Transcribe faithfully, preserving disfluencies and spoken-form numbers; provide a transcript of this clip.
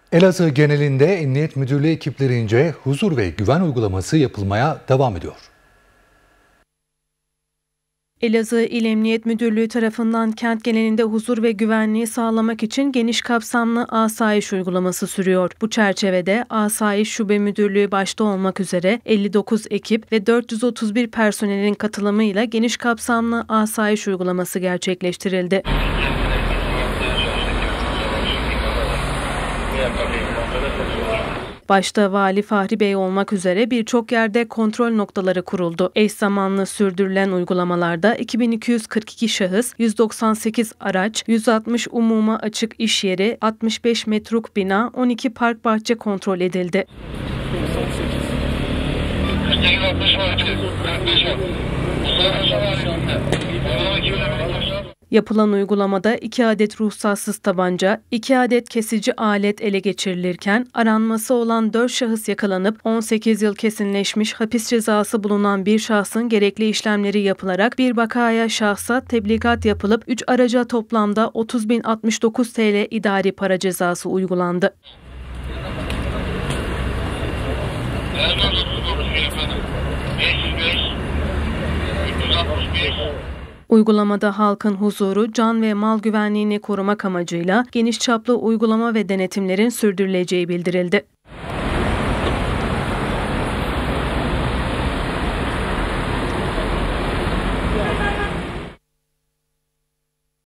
Elazığ genelinde Emniyet Müdürlüğü ekiplerince huzur ve güven uygulaması yapılmaya devam ediyor. Elazığ İl Emniyet Müdürlüğü tarafından kent genelinde huzur ve güvenliği sağlamak için geniş kapsamlı asayiş uygulaması sürüyor. Bu çerçevede Asayiş Şube Müdürlüğü başta olmak üzere elli dokuz ekip ve dört yüz otuz bir personelin katılımıyla geniş kapsamlı asayiş uygulaması gerçekleştirildi. Başta Vali Fahri Bey olmak üzere birçok yerde kontrol noktaları kuruldu. Eş zamanlı sürdürülen uygulamalarda iki bin iki yüz kırk iki şahıs, yüz doksan sekiz araç, yüz altmış umuma açık iş yeri, altmış beş metruk bina, on iki park bahçe kontrol edildi. Yapılan uygulamada iki adet ruhsatsız tabanca, iki adet kesici alet ele geçirilirken aranması olan dört şahıs yakalanıp on sekiz yıl kesinleşmiş hapis cezası bulunan bir şahsın gerekli işlemleri yapılarak bir vakaya şahsa tebligat yapılıp üç araca toplamda otuz bin altmış dokuz TL idari para cezası uygulandı. Uygulamada halkın huzuru, can ve mal güvenliğini korumak amacıyla geniş çaplı uygulama ve denetimlerin sürdürüleceği bildirildi.